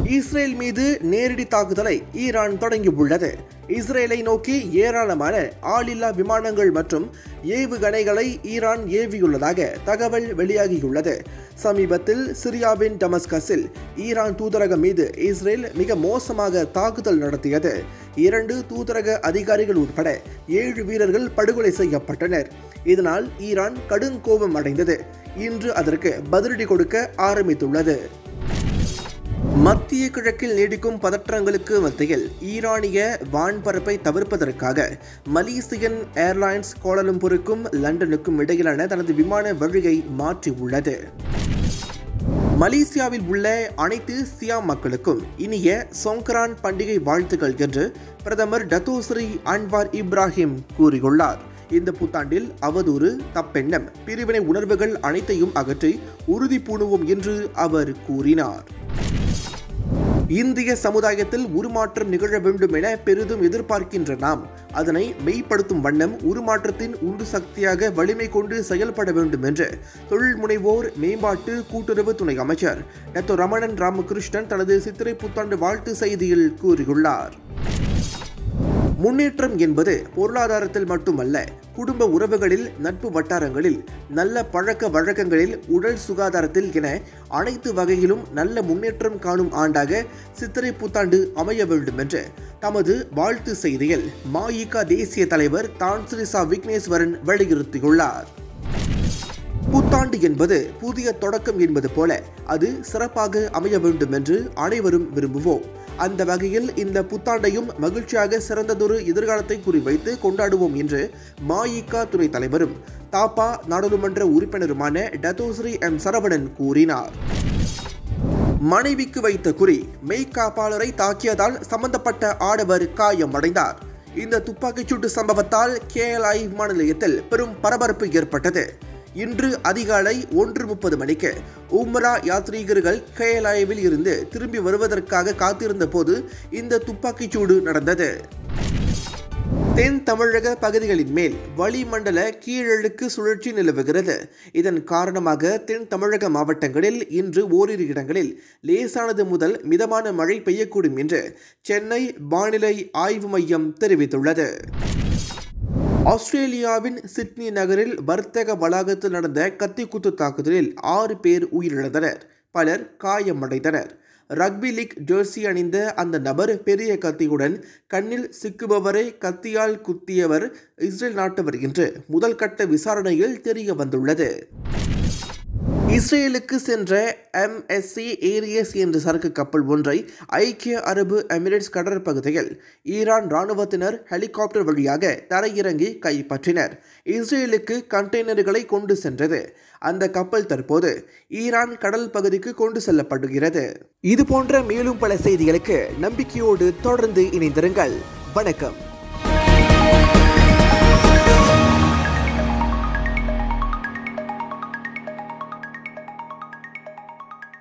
Israel மீது நேரடி தாக்குதலை ஈரான் தொடங்கியுள்ளது. இஸ்ரேலை நோக்கி ஏராளமான ஆளில்லா விமானங்கள் மற்றும் ஏவுகணைகளை ஈரான் ஏவியுள்ளதாக தகவல் வெளியாகியுள்ளது. சமீபத்தில் சிரியாவின் டமஸ்கஸில் ஈரான் தூதரகம் மீது இஸ்ரேல் மிக மோசமாக தாக்குதல் நடத்தியது. 2 தூதரக அதிகாரிகள் உட்பட 7 வீரர்கள் படுகொலை செய்யப்பட்டனர். இதனால் ஈரான் கடும் கோபம் அடைந்தது. இன்று அதற்கு பதிலடி கொடுக்க ஆரம்பித்துள்ளது. மத்திய கிழக்கில் நீடிக்கும் பதற்றங்களுக்கு மத்தியில் ஈரானிய வான்பரப்பை தவிர்ப்பதற்காக மலேசியன் ஏர்லைன்ஸ் கோலாலம்பூருக்கும் லண்டனுக்கும் இடையிலான தனது விமான வழியை மாற்றியுள்ளது. மலேசியாவில் உள்ள அனைத்து சியாம் மக்களுக்கும் இனிய சொங்கரான் பண்டிகை வாழ்த்துக்கள் என்று பிரதமர் டத்தோஸ்ரீ அன்வார் இப்ராஹிம் கூறியுள்ளார். இந்த புத்தாண்டில் அவதூறு, தப்பெண்ணம், பிரிவினை உணர்வுகள் அனைத்தையும் அகற்றி உறுதி பூணுவோம் என்று அவர் கூறினார். இந்திய சமுதாயத்தில் உருமாற்றம் நிகழ வேண்டும் என பெரிதும் எதிர்பார்க்கின்ற நாம் அதனை மெய்ப்படுத்தும் வண்ணம் உருமாற்றத்தின் உந்து சக்தியாக வலிமை கொண்டு செயல்பட வேண்டும் என்று தொழில் முனைவோர் மேம்பாட்டு கூட்டுறவு துணை அமைச்சர் டாக்டர் ரமணன் ராமகிருஷ்ணன் தனது சித்திரை புத்தாண்டு வாழ்த்து செய்தியில் கூறியுள்ளார். முன்னேற்றம் என்பது பொருளாதாரத்தில் மட்டுமல்ல, குடும்ப உறவுகளில், நட்பு வட்டாரங்களில், நல்ல பழக்க வழக்கங்களில், உடல் சுகாதாரத்தில் என அனைத்து வகையிலும் நல்ல முன்னேற்றம் காணும் ஆண்டாக சித்திரை புத்தாண்டு அமைய வேண்டும் என்று தமது வாழ்த்து செய்தியில் மஇகா தேசிய தலைவர் தான்ஸ்ரீ சா விக்னேஸ்வரன் வலியுறுத்தியுள்ளார். புத்தாண்டு என்பது புதிய தொடக்கம் என்பது போல அது சிறப்பாக அமைய வேண்டும் என்று அனைவரும் விரும்புவோம். அந்த வகையில் இந்த புத்தாண்டையும் மகிழ்ச்சியாக சிறந்ததொரு எதிர்காலத்தை குறிவைத்து கொண்டாடுவோம் என்று மஇகா துணை தலைவரும் தாப்பா நாடாளுமன்ற உறுப்பினருமான டத்தோஸ்ரீ எம் சரவணன் கூறினார். மனைவிக்கு வைத்த குறி மெய்காப்பாளரை தாக்கியதால் சம்பந்தப்பட்ட ஆடவர் காயமடைந்தார். இந்த துப்பாக்கிச்சூட்டு சம்பவத்தால் KLI விமான நிலையத்தில் பெரும் பரபரப்பு ஏற்பட்டது. இன்று அதிகாலை 1:30 மணிக்கு உம்ரா யாத்ரீகர்கள் KLIவில் இருந்து திரும்பி வருவதற்காக காத்திருந்த போது இந்த துப்பாக்கிச்சூடு நடந்தது. தென் தமிழக பகுதிகளின் மேல் வளிமண்டல கீழடுக்கு சுழற்சி நிலவுகிறது. இதன் காரணமாக தென் தமிழக மாவட்டங்களில் இன்று ஓரிரு இடங்களில் லேசானது முதல் மிதமான மழை பெய்யக்கூடும் என்று சென்னை வானிலை ஆய்வு மையம் தெரிவித்துள்ளது. ஆஸ்திரேலியாவின் சிட்னி நகரில் வர்த்தக வளாகத்தில் நடந்த கத்திக்குத்து தாக்குதலில் 6 பேர் உயிரிழந்தனர், பலர் காயமடைந்தனர். ரக்பி லீக் ஜெர்சி அணிந்த அந்த நபர் பெரிய கத்தியுடன் கண்ணில் சிக்குபவரை கத்தியால் குத்தியவர் இஸ்ரேல் நாட்டவர் என்று முதல் கட்ட விசாரணையில் தெரிய வந்துள்ளது. இஸ்ரேலுக்கு சென்ற MSC ஏரியஸ் என்ற சரக்கு கப்பல் ஒன்றை ஐக்கிய அரபு எமிரேட்ஸ் கடற்பகுதியில் ஈரான் இராணுவத்தினர் ஹெலிகாப்டர் வழியாக தரையிறங்கி கைப்பற்றினர். இஸ்ரேலுக்கு கண்டெய்னர்களை கொண்டு சென்றது. அந்த கப்பல் தற்போது ஈரான் கடல் பகுதிக்கு கொண்டு செல்லப்படுகிறது. இது போன்ற மேலும் பல செய்திகளுக்கு நம்பிக்கையோடு தொடர்ந்து இணைந்திருங்கள். வணக்கம்.